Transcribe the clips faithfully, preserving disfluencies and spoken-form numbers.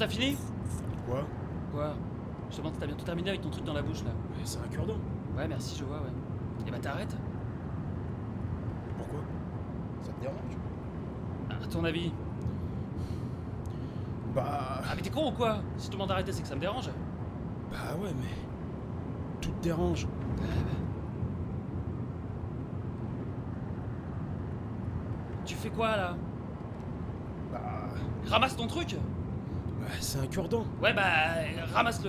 t'as fini? Quoi? Quoi? Je te demande si t'as bientôt terminé avec ton truc dans la bouche là. Mais c'est un cure-dent. Ouais, merci, je vois, ouais. Et bah t'arrêtes? Pourquoi? Ça te dérange? À ton avis? Bah... Ah mais t'es con ou quoi? Si je te demande d'arrêter, c'est que ça me dérange. Bah ouais, mais... Tout te dérange. Tu fais quoi là? Bah... Ramasse ton truc! Bah c'est un cure-dent. Ouais bah ramasse-le.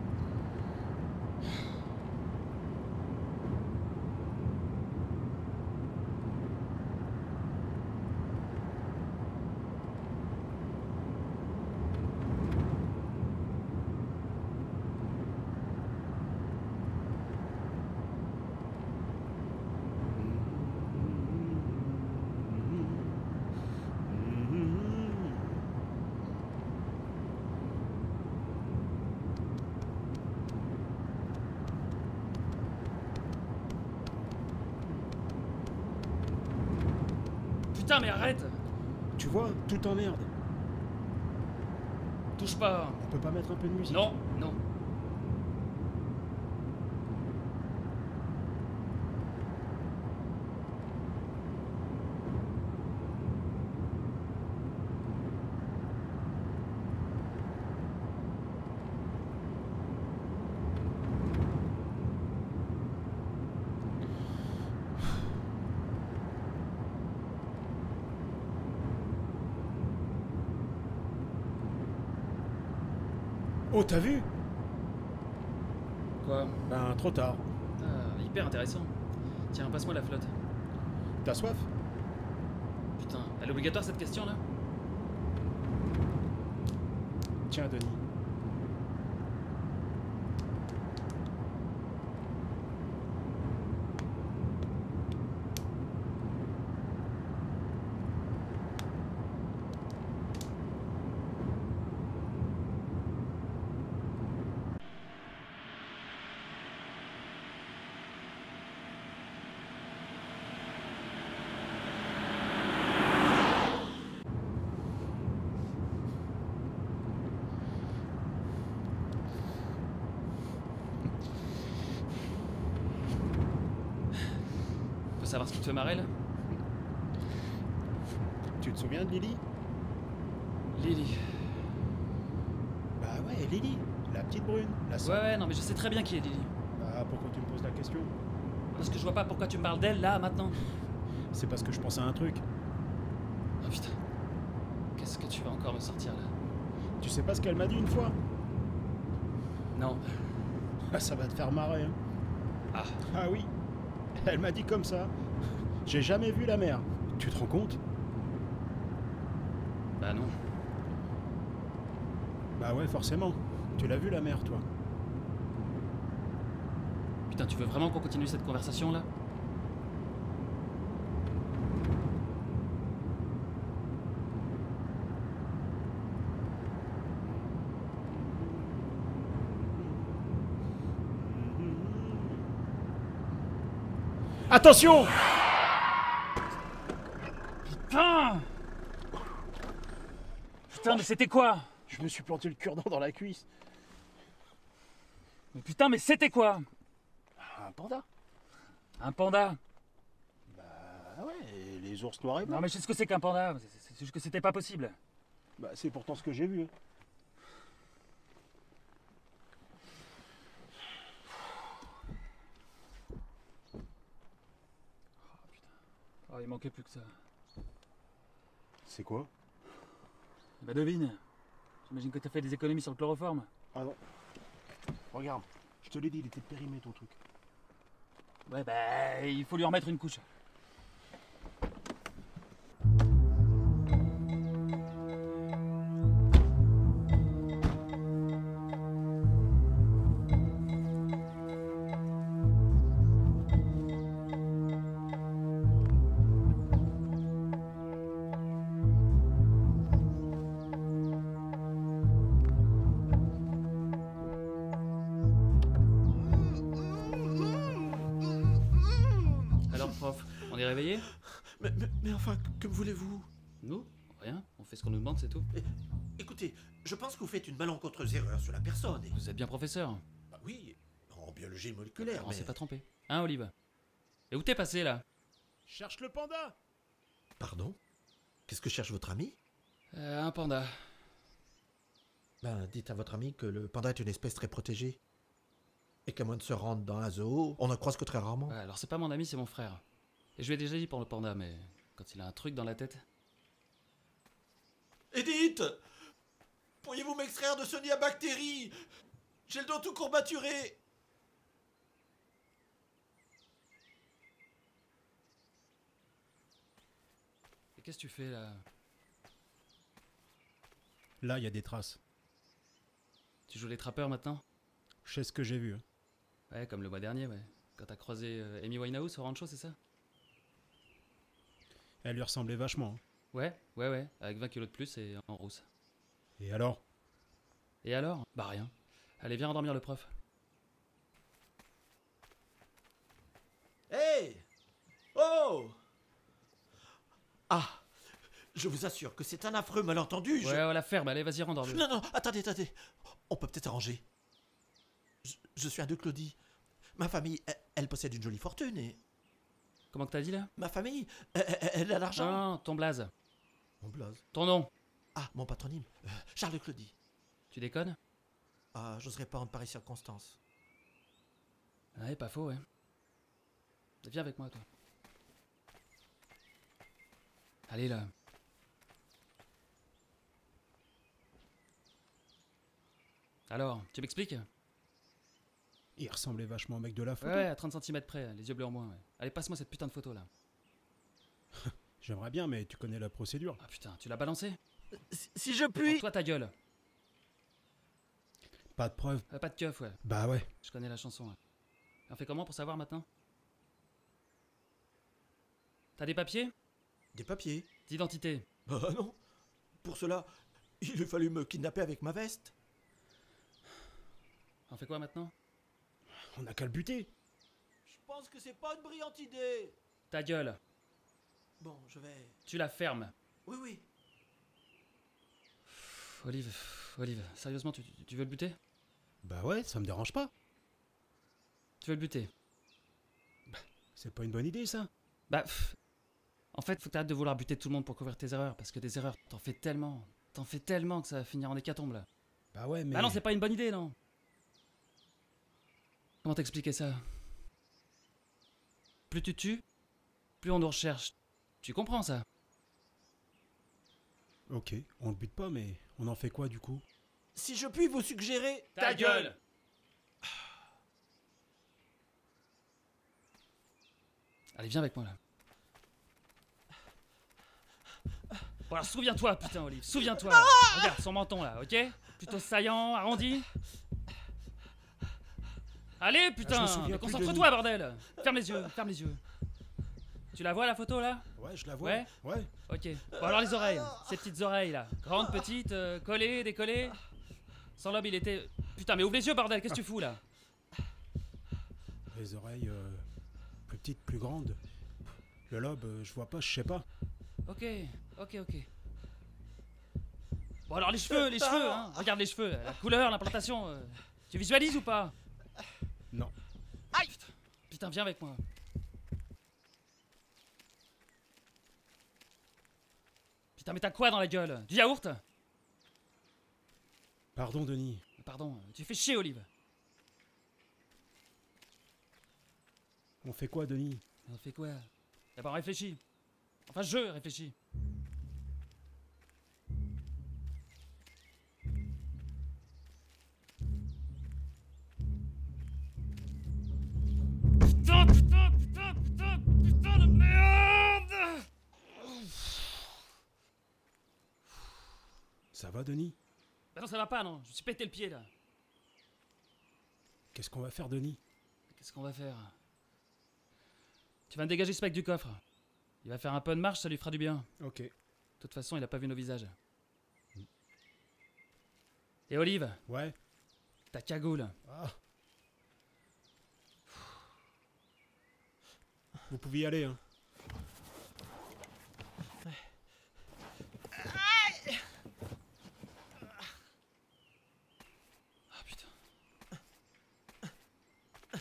Putain mais arrête! Tu vois, tout t'emmerde. Touche pas! On peut pas mettre un peu de musique? Non, non. Oh, t'as vu? Quoi? Ben, trop tard. Ah, hyper intéressant. Tiens, passe-moi la flotte. T'as soif? Putain, elle est obligatoire cette question là? Tiens, Denis. Faut savoir ce qui te fait marrer là? Tu te souviens de Lily? Lily. Bah ouais, Lily. La petite brune. La Ouais sœur. ouais, non mais je sais très bien qui est Lily. Bah pourquoi tu me poses la question? Parce que je vois pas pourquoi tu me parles d'elle là, maintenant. C'est parce que je pense à un truc. Oh putain. Qu'est-ce que tu vas encore me sortir là? Tu sais pas ce qu'elle m'a dit une fois? Non. Ah, ça va te faire marrer, hein. Ah. Ah oui. Elle m'a dit comme ça. J'ai jamais vu la mer. Tu te rends compte? Bah non. Bah ouais, forcément. Tu l'as vu la mer, toi? Putain, tu veux vraiment qu'on continue cette conversation là? Attention! Putain! Putain, mais c'était quoi? Je me suis planté le cure-dent dans la cuisse. Mais putain, mais c'était quoi? Un panda? Un panda? Ah ouais, et les ours noirs et blancs. Non mais je sais ce que c'est qu'un panda, c'est c'est juste que c'était pas possible. Bah c'est pourtant ce que j'ai vu. Oh, il manquait plus que ça. C'est quoi? Bah devine. J'imagine que t'as fait des économies sur le chloroforme. Ah non. Regarde, je te l'ai dit, il était périmé ton truc. Ouais bah il faut lui en mettre une couche. Prof, on est réveillé? Mais, mais, mais enfin, que, que voulez-vous? Nous? Rien, on fait ce qu'on nous demande, c'est tout. Mais, Écoutez, je pense que vous faites une malencontreuse erreur sur la personne. Et... Vous êtes bien professeur. Bah oui, en biologie moléculaire, On mais... s'est pas trompé. Hein, Olive? Et où t'es passé, là? Cherche le panda. Pardon? Qu'est-ce que cherche votre ami? Euh, un panda. Ben, dites à votre ami que le panda est une espèce très protégée. Et qu'à moins de se rendre dans un zoo, on ne croise que très rarement. Ouais, alors c'est pas mon ami, c'est mon frère. Et je lui ai déjà dit pour le panda, mais quand il a un truc dans la tête... Edith! Pourriez-vous m'extraire de ce nid à bactéries? J'ai le dos tout courbaturé! Et qu'est-ce que tu fais, là? Là, il y a des traces. Tu joues les trappeurs, maintenant? Je sais ce que j'ai vu. Hein. Ouais, comme le mois dernier, ouais. Quand t'as croisé euh, Amy Winehouse au rancho, c'est ça? Elle lui ressemblait vachement. Hein. Ouais, ouais, ouais, avec vingt kilos de plus et en rousse. Et alors? Et alors? Bah rien. Allez, viens endormir le prof. Hey! Oh! Ah! Je vous assure que c'est un affreux malentendu. je- Ouais, ouais, la ferme, allez, vas-y, rendors-le. Non, non, attendez, attendez. On peut peut-être arranger. Je, je suis un de Claudie. Ma famille, elle, elle possède une jolie fortune et... Comment que t'as dit, là? Ma famille, elle, elle- elle a l'argent. Non, non, ton blaze. Mon blaze. Ton nom. Ah, mon patronyme. Euh, Charles Claudie. Tu déconnes? Ah, j'oserais pas en pareille circonstance. Ouais, pas faux, ouais. Viens avec moi, toi. Allez, là. Alors, tu m'expliques? Il ressemblait vachement au mec de la photo. Ouais, ouais, à trente centimètres près, les yeux bleus en moins, ouais. Allez, passe-moi cette putain de photo, là. J'aimerais bien, mais tu connais la procédure. Ah putain, tu l'as balancé? Si, si je Alors, puis... toi, ta gueule. Pas de preuve. Euh, pas de keuf, ouais. Bah ouais. Je connais la chanson, ouais. On fait comment pour savoir, maintenant? T'as des papiers? Des papiers. D'identité? Ah non. Pour cela, il a fallu me kidnapper avec ma veste. On fait quoi, maintenant? On a qu'à le buter. Je pense que c'est pas une brillante idée. Ta gueule. Bon, je vais... Tu la fermes. Oui, oui. Pff, Olive, pff, Olive, sérieusement, tu, tu- tu veux le buter? Bah ouais, ça me dérange pas. Tu veux le buter? C'est pas une bonne idée, ça. Bah, pff, en fait, faut que t'arrêtes de vouloir buter tout le monde pour couvrir tes erreurs, parce que des erreurs, t'en fais tellement, t'en fais tellement que ça va finir en hécatombe, là. Bah ouais, mais... Ah non, c'est pas une bonne idée, non. Comment t'expliquer ça? Plus tu tues, plus on nous recherche. Tu comprends ça? Ok, on le bute pas, mais on en fait quoi, du coup? Si je puis vous suggérer... Ta gueule! Allez, viens avec moi, là. Bon alors, souviens-toi, putain, Olive, souviens-toi. Regarde son menton, là, ok? Plutôt saillant, arrondi. Allez, putain, Ah, je me souviens mais plus, concentre-toi, bordel. Ferme les yeux, ferme les yeux. Tu la vois, la photo, là? Ouais, je la vois. Ouais. Ouais. Ok. Bon alors les oreilles, ces petites oreilles là, grandes, petites, euh, collées, décollées. Son lobe il était... Putain mais ouvre les yeux bordel, qu'est-ce que tu fous là? Les oreilles euh, plus petites, plus grandes. Le lobe, euh, je vois pas, je sais pas. Ok, ok, ok. Bon alors les cheveux, les cheveux, hein. Regarde les cheveux, la couleur, l'implantation. euh, Tu visualises ou pas? Non. Aïe putain. Putain viens avec moi. Putain mais t'as quoi dans la gueule? Du yaourt? Pardon, Denis. Pardon, tu fais chier Olive. On fait quoi, Denis? On fait quoi? D'abord réfléchis. Enfin je réfléchis. Putain, putain, putain, putain, putain de merde! Ça va, Denis? Bah non ça va pas non, je me suis pété le pied là. Qu'est-ce qu'on va faire, Denis? Qu'est-ce qu'on va faire? Tu vas me dégager ce mec du coffre. Il va faire un peu de marche, ça lui fera du bien. Ok. De toute façon, il a pas vu nos visages. Et Olive, Ouais. ta cagoule. Ah. Vous pouvez y aller, hein.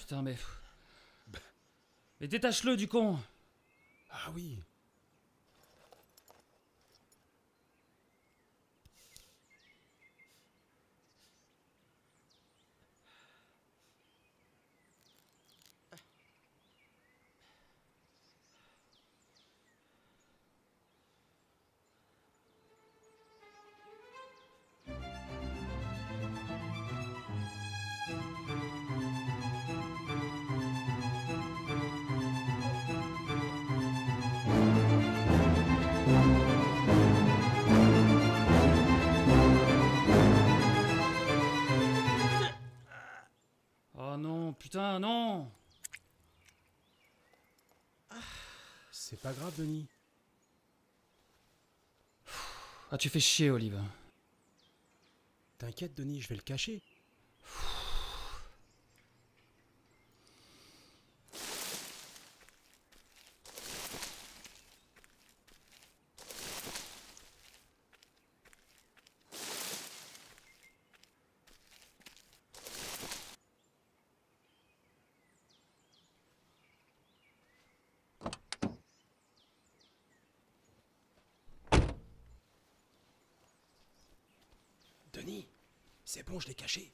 putain, mais... Mais détache-le, du con. Ah oui. Oh non, putain, non. C'est pas grave, Denis. Ah, tu fais chier, Olive. T'inquiète, Denis, je vais le cacher. Denis, c'est bon, je l'ai caché.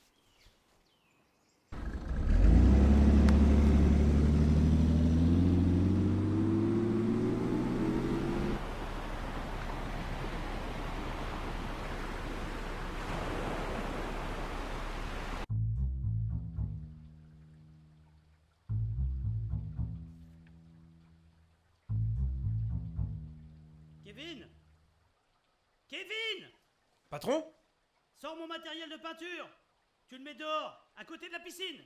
Kevin Kevin Patron? Sors mon matériel de peinture. Tu le mets dehors, à côté de la piscine.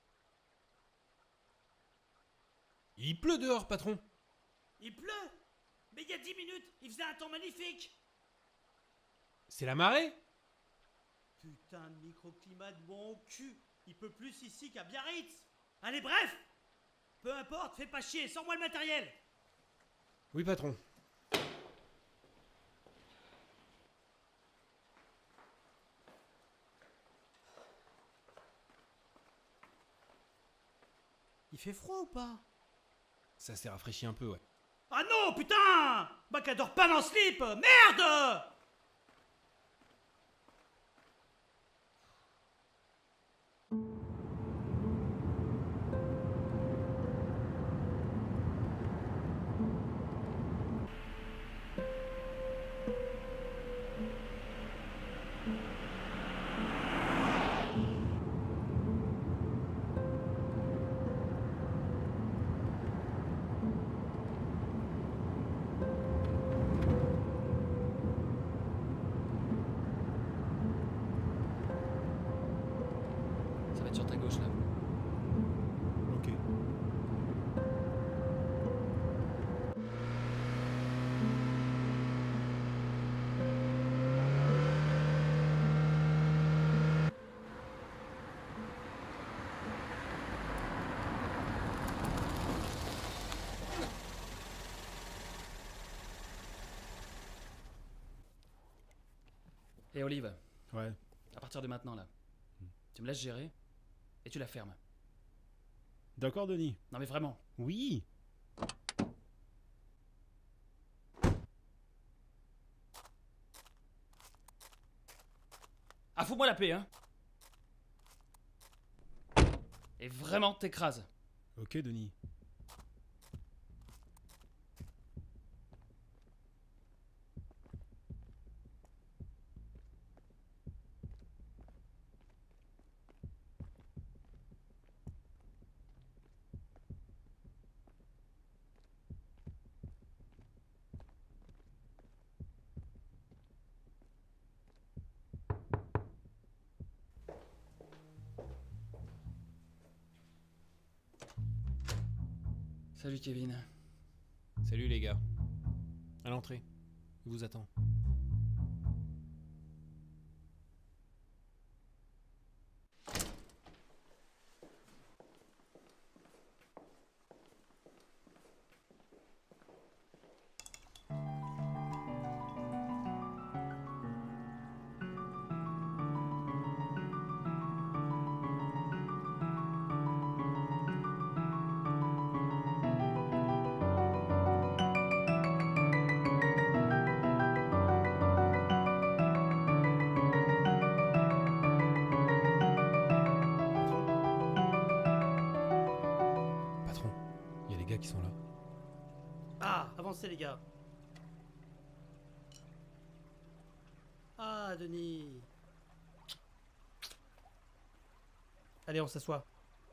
Il pleut dehors, patron. Il pleut. Mais il y a dix minutes, il faisait un temps magnifique. C'est la marée? Putain de microclimat de bon cul. Il peut plus ici qu'à Biarritz. Allez, bref. Peu importe, fais pas chier, sors-moi le matériel. Oui, patron. Il fait froid ou pas? Ça s'est rafraîchi un peu, ouais. Ah non, putain! Bah qu'elle dort pas dans le slip! Merde! Ça va être sur ta gauche, là. Ok. Et Olive, Ouais. à partir de maintenant, là, tu me laisses gérer et tu la fermes. D'accord, Denis. Non mais vraiment. Oui. Ah, fous-moi la paix, hein. Et vraiment, t'écrases. Ok, Denis. Salut Kevin. Salut les gars. À l'entrée. Il vous attend. qui sont là. Ah, avancez les gars. Ah, Denis. Allez, on s'assoit.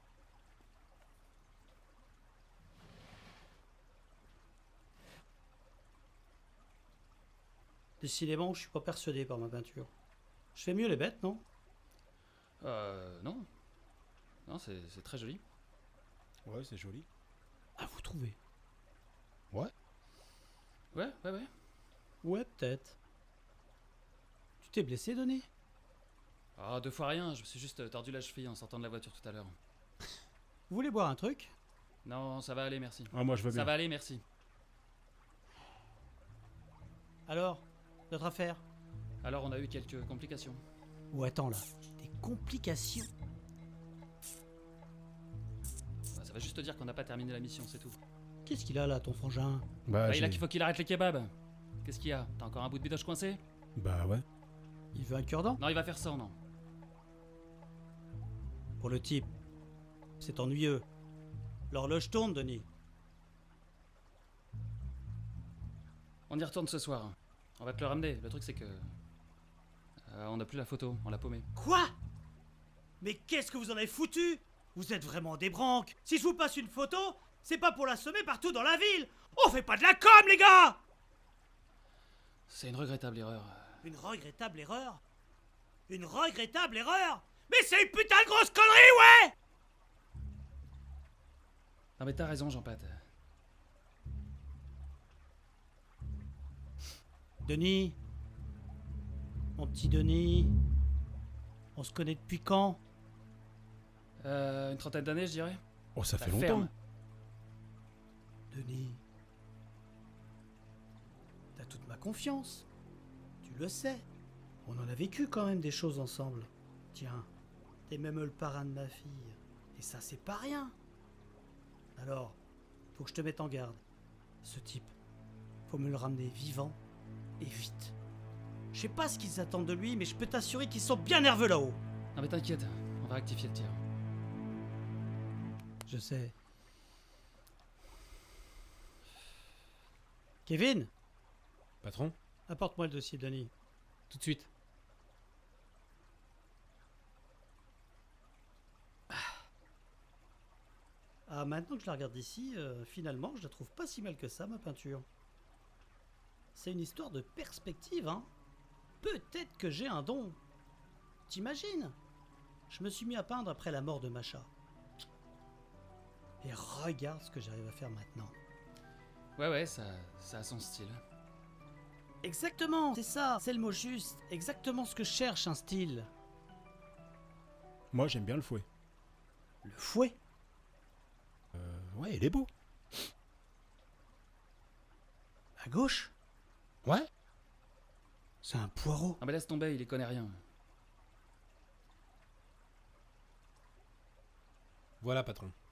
Décidément, je suis pas persuadé par ma peinture. Je fais mieux les bêtes, non? Euh, non. Non, c'est c'est très joli. Ouais, c'est joli. Ah, vous trouvez? Ouais. Ouais, ouais, ouais. Ouais, peut-être. Tu t'es blessé, Denis? Ah, deux fois rien, je me suis juste tordu la cheville en sortant de la voiture tout à l'heure. Vous voulez boire un truc? Non, ça va aller, merci. Ah, moi je veux Ça bien. va aller, merci. Alors, notre affaire? Alors, on a eu quelques complications. Oh, attends là. Des complications? Bah, ça va juste te dire qu'on n'a pas terminé la mission, c'est tout. Qu'est-ce qu'il a là, ton frangin? Bah, Bah, il a j'ai- qu'il faut qu'il arrête les kebabs. Qu'est-ce qu'il y a? T'as encore un bout de bidoche coincé? Bah ouais. Il veut un cure-dent? Non, il va faire ça, non. Pour le type. C'est ennuyeux. L'horloge tourne, Denis. On y retourne ce soir. On va te le ramener. Le truc, c'est que... euh, on n'a plus la photo, on l'a paumée. Quoi? Mais qu'est-ce que vous en avez foutu? Vous êtes vraiment des branques. Si je vous passe une photo, c'est pas pour la semer partout dans la ville. On fait pas de la com, les gars! C'est une regrettable erreur. Une regrettable erreur? Une regrettable erreur? Mais c'est une putain de grosse connerie, ouais! Non mais t'as raison, Jean-Pat. Denis, mon petit Denis, on se connaît depuis quand? Euh, une trentaine d'années, je dirais. Oh, ça Bah, fait longtemps. ferme. Denis, t'as toute ma confiance. Tu le sais. On en a vécu quand même des choses ensemble. Tiens, t'es même le parrain de ma fille. Et ça, c'est pas rien. Alors, faut que je te mette en garde. Ce type, faut me le ramener vivant et vite. Je sais pas ce qu'ils attendent de lui, mais je peux t'assurer qu'ils sont bien nerveux là-haut. Non mais t'inquiète, on va rectifier le tir. Je sais. Kevin, Patron? apporte-moi le dossier, Denis. Tout de suite. Ah, maintenant que je la regarde d'ici, euh, finalement, je la trouve pas si mal que ça, ma peinture. C'est une histoire de perspective, hein. Peut-être que j'ai un don. T'imagines? Je me suis mis à peindre après la mort de Macha. Et regarde ce que j'arrive à faire maintenant. Ouais ouais, ça, ça a son style. Exactement, c'est ça, c'est le mot juste. Exactement ce que je cherche, un style. Moi j'aime bien le fouet. Le fouet. Euh, ouais, il est beau. À gauche, Ouais. c'est un poireau. Non mais laisse tomber, il y connaît rien. Voilà, patron.